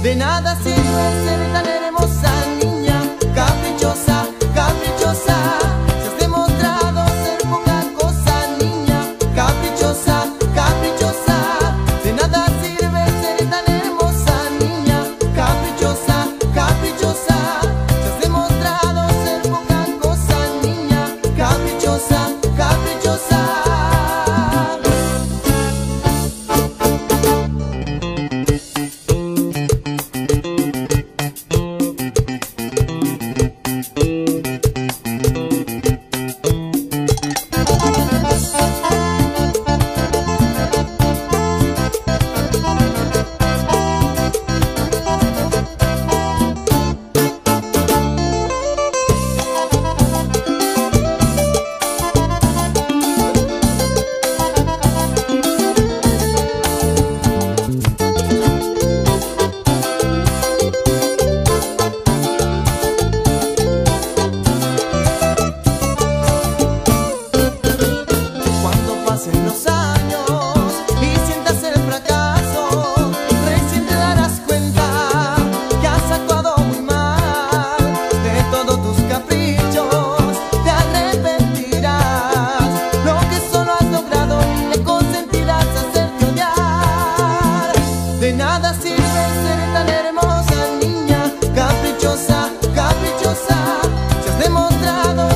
De nada sirve ser tan hermosa, niña, caprichosa, caprichosa. Si has demostrado ser poca cosa, niña, caprichosa, caprichosa. De nada sirve ser tan hermosa, niña, caprichosa, caprichosa. Si has demostrado ser poca cosa, niña, caprichosa, caprichosa. Pasen los años y sientas el fracaso, recién te darás cuenta que has actuado muy mal. De todos tus caprichos te arrepentirás. Lo que solo has logrado y le consentirás hacerte odiar. De nada sirve ser tan hermosa, niña, caprichosa, caprichosa. Si has demostrado